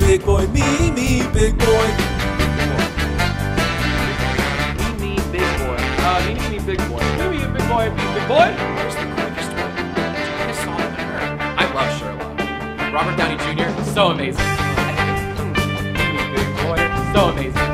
big boy. Me, big boy. Me, big boy. Me, big boy. Me, big boy. Big boy. Where's the quickest way? I saw him in her. I love Sherlock. Robert Downey Jr. So amazing. Me, big boy. So amazing.